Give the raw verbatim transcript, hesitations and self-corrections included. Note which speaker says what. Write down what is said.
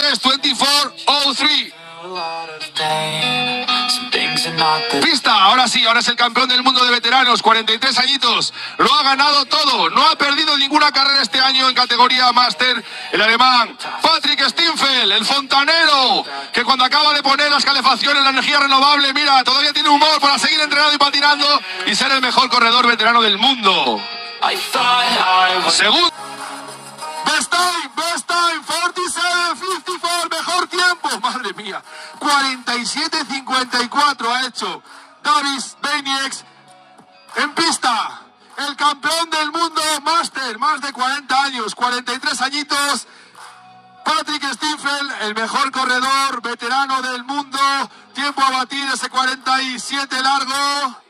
Speaker 1: tres, veinticuatro cero tres. Pista, ahora sí, ahora es el campeón del mundo de veteranos, cuarenta y tres añitos, lo ha ganado todo, no ha perdido ninguna carrera este año en categoría máster, el alemán Patrick Stinfeld, el fontanero, que cuando acaba de poner las calefacciones, la energía renovable, mira, todavía tiene humor para seguir entrenando y patinando y ser el mejor corredor veterano del mundo. Segundo. Best time, best time, cuarenta y siete cincuenta y cuatro, mejor tiempo, madre mía, cuarenta y siete cincuenta y cuatro ha hecho Davis Benieks en pista, el campeón del mundo máster, más de cuarenta años, cuarenta y tres añitos, Patrick Stinfeld, el mejor corredor veterano del mundo, tiempo a batir ese cuarenta y siete largo.